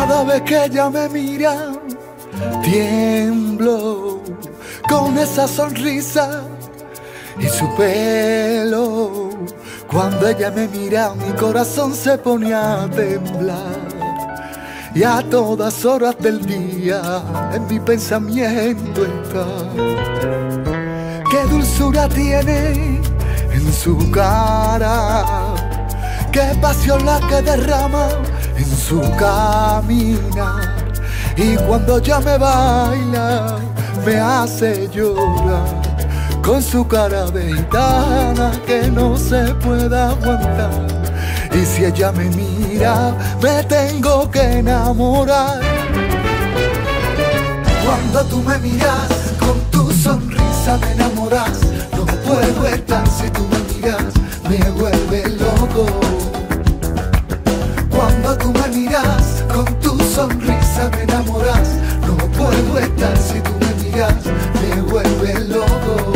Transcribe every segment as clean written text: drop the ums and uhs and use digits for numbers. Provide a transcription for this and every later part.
Cada vez que ella me mira, tiemblo con esa sonrisa y su pelo. Cuando ella me mira, mi corazón se pone a temblar. Y a todas horas del día en mi pensamiento está. Qué dulzura tiene en su cara, qué pasión la que derrama en su caminar. Y cuando ella me baila, me hace llorar con su cara de gitana que no se puede aguantar. Y si ella me mira, me tengo que enamorar. Cuando tú me miras, con tu sonrisa me enamoras. No puedo estar si tú me miras, me vuelve loco. Cuando tú me miras, con tu sonrisa me enamoras. No puedo estar si tú me miras, me vuelve loco.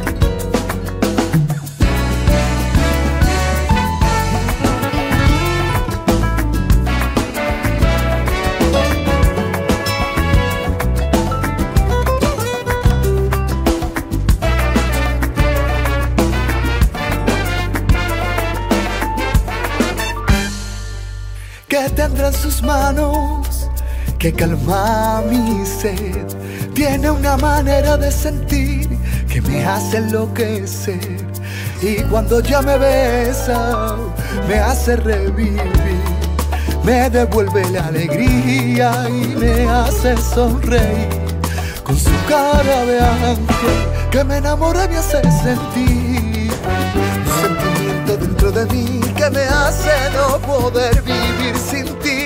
Que tendrá en sus manos que calma mi sed. Tiene una manera de sentir que me hace enloquecer. Y cuando ya me besa, me hace revivir. Me devuelve la alegría y me hace sonreír. Con su cara de ángel que me enamora y me hace sentir un sentimiento dentro de mí que me hace no poder vivir sin ti.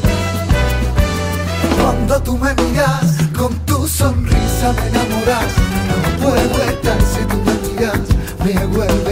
Cuando tú me miras, con tu sonrisa me enamoras. No puedo estar si tú me miras, me vuelve